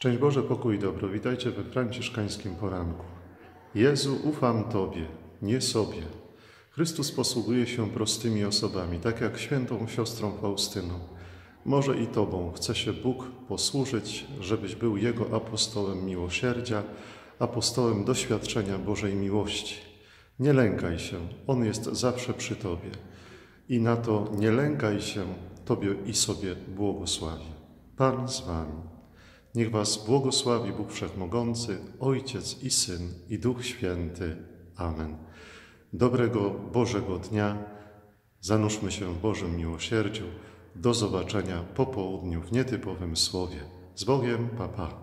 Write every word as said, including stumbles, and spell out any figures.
Szczęść Boże, pokój i dobro. Witajcie we franciszkańskim poranku. Jezu, ufam Tobie, nie sobie. Chrystus posługuje się prostymi osobami, tak jak świętą siostrą Faustyną. Może i Tobą chce się Bóg posłużyć, żebyś był Jego apostołem miłosierdzia, apostołem doświadczenia Bożej miłości. Nie lękaj się, On jest zawsze przy Tobie. I na to nie lękaj się, Tobie i sobie błogosławi. Pan z Wami. Niech Was błogosławi Bóg Wszechmogący, Ojciec i Syn, i Duch Święty. Amen. Dobrego Bożego dnia. Zanurzmy się w Bożym miłosierdziu. Do zobaczenia po południu w nietypowym słowie. Z Bogiem, pa, pa.